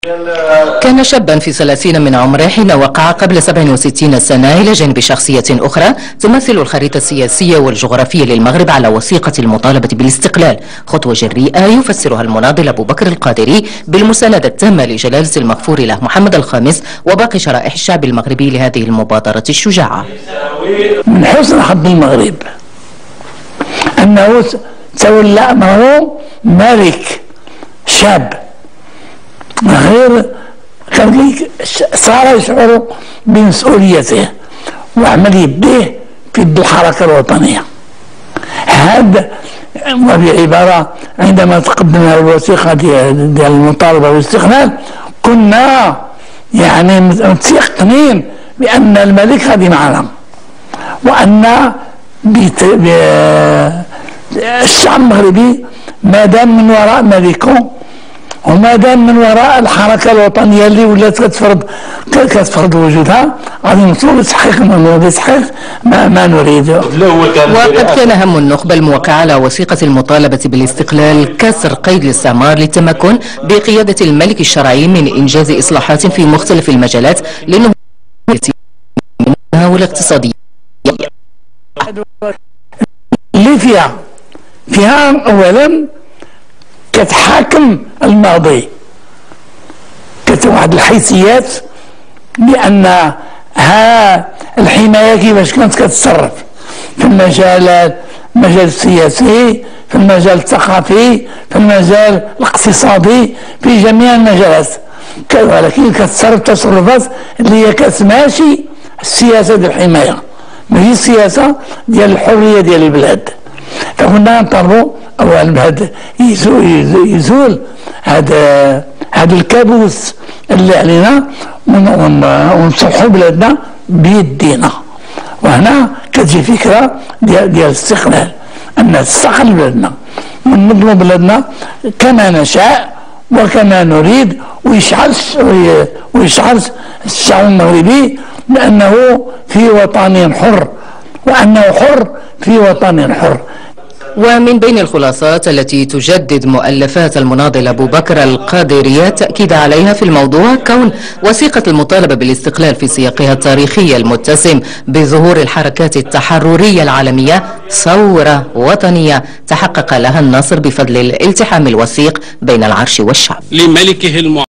كان شابا في 30 من عمره حين وقع قبل 67 سنة إلى جانب شخصية أخرى تمثل الخريطة السياسية والجغرافية للمغرب على وثيقة المطالبة بالاستقلال، خطوة جريئة يفسرها المناضل أبو بكر القادري بالمساندة التامة لجلالة المغفور له محمد الخامس وباقي شرائح الشعب المغربي لهذه المبادرة الشجاعة. من حسن حظ المغرب أنه تولى أمره ملك شاب غير كذلك صار يشعر بمسؤوليته وعمل يديه في الحركة الوطنية. هذا وبعبارة عندما تقدمنا الوثيقة ديال المطالبة بالاستقلال كنا يعني متيقنين بأن الملك غادي معنا، وأن الشعب المغربي ما دام من وراء ملكه وما دام من وراء الحركه الوطنيه اللي ولات كتفرض وجودها غادي نوصلوا لتحقيق ما نريده. وقد كان هم النخبه الموقعه على وثيقه المطالبه بالاستقلال كسر قيد الاستعمار للتمكن بقياده الملك الشرعي من انجاز اصلاحات في مختلف المجالات لانه منها والاقتصاديه. اللي فيها اولا كتحاكم الماضي، كتوحد الحيثيات بان الحمايه كيفاش كانت كتصرف في المجال السياسي، في المجال الثقافي، في المجال الاقتصادي، في جميع المجالات، ولكن كتصرف تصرفات اللي هي كتماشي السياسه ديال الحمايه، ماشي السياسه ديال الحريه ديال البلاد. فكنا نطالبوا اولا بهذا يزول هذا الكابوس اللي علينا ونصلحوا بلادنا بيدينا. وهنا كتجي فكره ديال الاستقلال، ان نستقل بلادنا وننظموا بلادنا كما نشاء وكما نريد، ويشعر الشعب المغربي بانه في وطن حر، وانه حر في وطن حر. ومن بين الخلاصات التي تجدد مؤلفات المناضل أبو بكر القادري التأكيد عليها في الموضوع كون وثيقة المطالبة بالاستقلال في سياقها التاريخي المتسم بظهور الحركات التحررية العالمية ثورة وطنية تحقق لها النصر بفضل الالتحام الوثيق بين العرش والشعب. لملكه